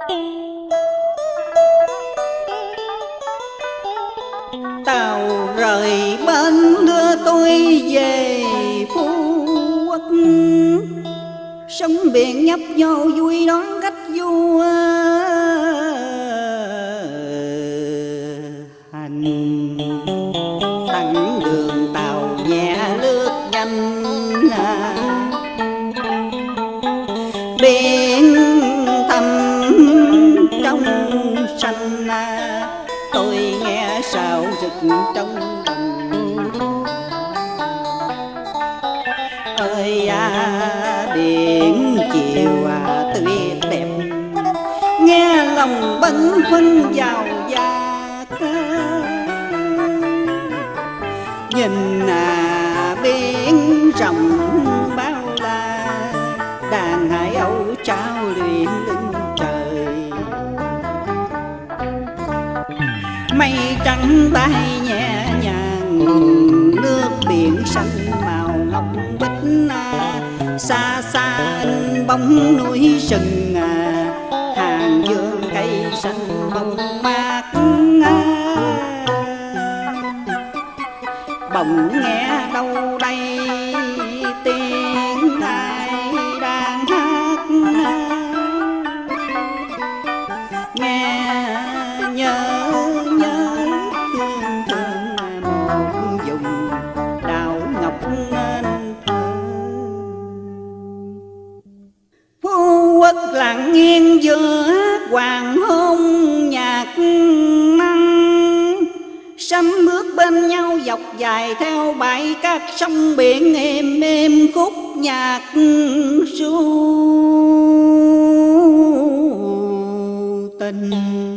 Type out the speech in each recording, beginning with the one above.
Tàu rời bên đưa tôi về Phú Quốc, sông biển nhấp nhô vui đón khách vua hành. Thẳng đường tàu nhẹ lướt nhanh, biển thăm trong xanh. Tôi nghe sao rực trong lòng, ơi biển chiều tuyệt đẹp, nghe lòng bấn khuâng vào giác. Nhìn biển rộng bao la, đàn hải âu trao luyện lưng trời. Mây trắng bay nhẹ nhàng, nước biển xanh màu ngọc bích. Xa xa in bóng núi sừng, hàng vườn cây xanh bông mát. Bỗng nghe đâu đây tiếng ai đang hát, nghe nhớ thương thương một vùng đảo ngọc nên thơ. Phú Quốc lặng yên giữa hoàng hôn nhạc nắng, sắm bước bên nhau dọc dài theo bãi cát sông biển, êm êm khúc nhạc ru tình.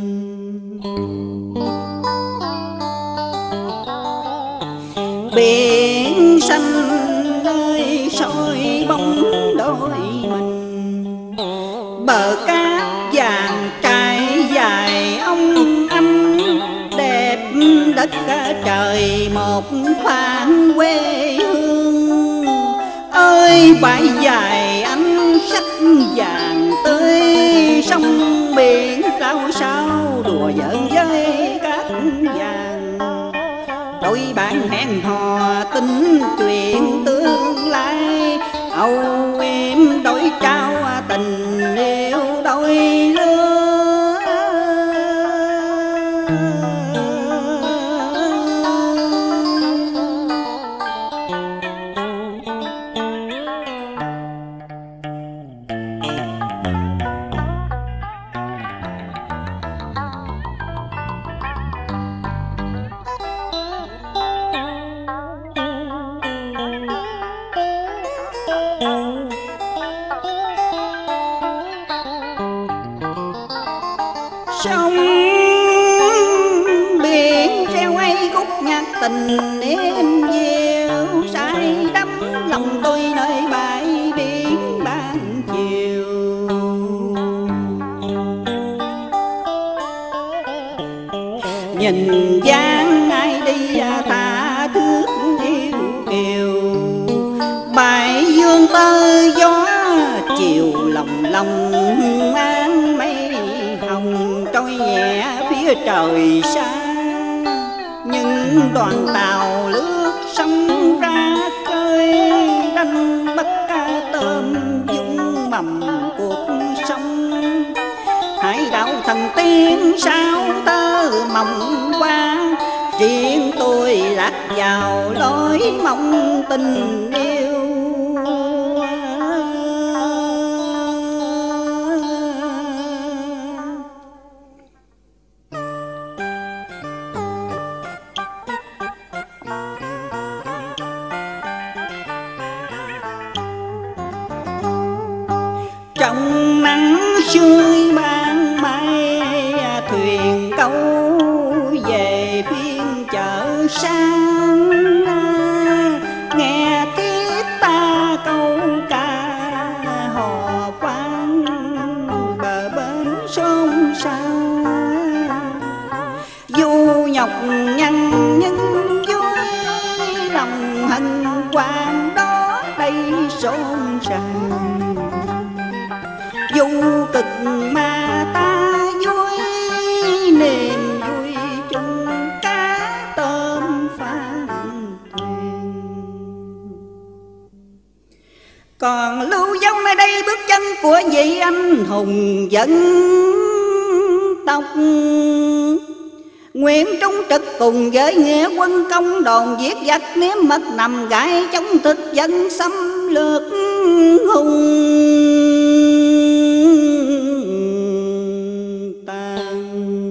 Biển xanh nơi soi bóng đôi mình, bờ cát vàng trải dài ông anh, đẹp đất trời một khoảng quê hương. Ơi bãi dài ánh sắc vàng tươi, sông biển lao sao đùa giỡn với cát vàng. Đôi bạn hẹn hò tính chuyện tương lai, âu em đôi trao tình yêu đôi lứa. Sông biển treo ấy khúc nhạc tình êm dịu, say đắm lòng tôi nơi bãi biển ban chiều. Nhìn dáng ai đi tha thước yêu kiều, bãi dương tơ gió chiều lòng lòng an mây hồng trôi nhẹ phía trời xa. Những đoàn tàu lướt sông ra khơi, đánh bắt cá tôm dung mầm cuộc sống. Hải đảo thần tiên sao tơ mộng qua, riêng tôi lạc vào lối mong tình yêu. Trong nắng sưởi ban mai, thuyền câu về phiên chợ sang. Nghe thiết ta câu ca hò vang, bờ bên xôn xao. Du nhọc nhằn nhưng vui, lòng hân hoan đó đây xôn xao. Dù cực mà ta chân của vị anh hùng dân tộc. Nguyễn Trung Trực cùng với nghĩa quân công đồn giết giặc nếm mật nằm gãi chống thực dân xâm lược hùng tàn.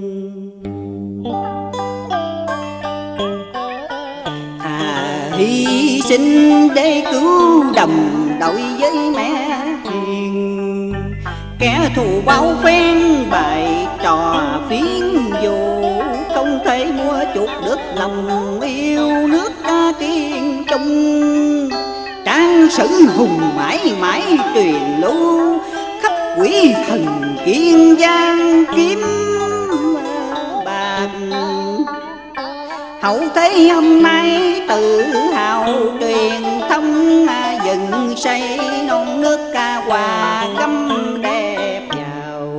Thà hy sinh để cứu đồng đội với mẹ hiền, kẻ thù bao phen bài trò phiến dù không thể mua chuộc được lòng yêu nước ca kiên trung. Trang sử hùng mãi mãi truyền lưu khắp quỷ thần kiên giang kiếm bạc. Hậu thế hôm nay tự hào truyền thông dựng xây non nước ca hòa gấm đẹp giàu.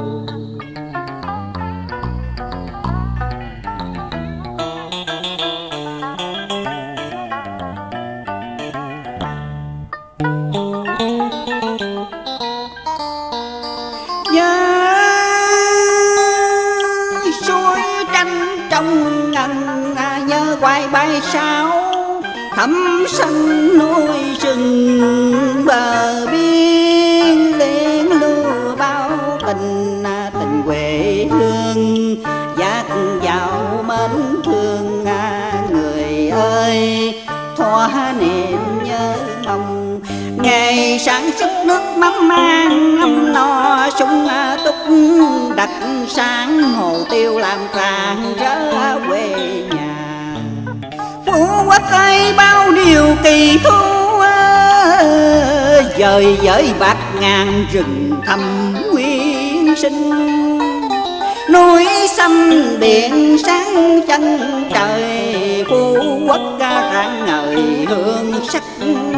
Suối tranh trong ngần nhớ hoài bay sao thấm xanh núi rừng bờ biên liên lưu bao tình tình quê hương dạt vào mến thương. Người ơi thoa niềm nhớ mong ngày sản xuất nước mắm mang ấm no sung túc đặt sáng hồ tiêu làm tràn trở quê nhà. Phú Quốc ơi bao điều kỳ thú dời dời bạc ngàn rừng thầm nguyên sinh. Núi xanh biển sáng chân trời Phú Quốc rạng ngời hương sắc